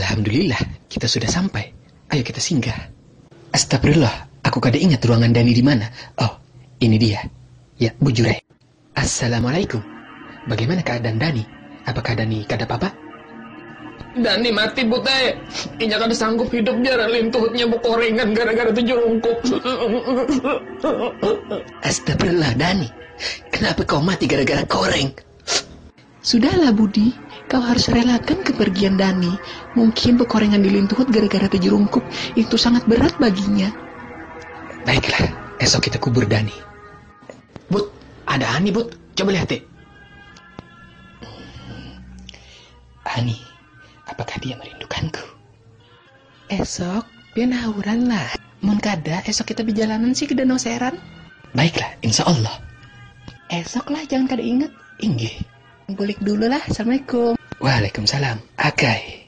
Alhamdulillah, kita sudah sampai. Ayo kita singgah. Astagfirullah, aku kada ingat ruangan Dani di mana. Oh, ini dia. Ya, Bu Jurai. Assalamualaikum. Bagaimana keadaan Dani? Apakah Dani kada apa-apa? Dani mati Bute. Inya kada sanggup hidup biar lintuhnya bekorengan gara-gara tujuh rungkuk. Astagfirullah Dani. Kenapa kau mati gara-gara koreng? Sudahlah Budi, kau harus relakan kepergian Dani. Mungkin bekorengan di lintuhut gara-gara tujuh rungkuk itu sangat berat baginya. Baiklah, esok kita kubur Dani. Bud, ada Ani Bud, coba lihat deh. Ani, apakah dia merindukanku? Esok, biar nauran lah. Mun kada, esok kita berjalanan sih ke Danau Seran. Baiklah, insya Allah. Esok lah, jangan kada ingat. Inggih. Bulik dulu lah, Assalamualaikum. Waalaikumsalam. Agai.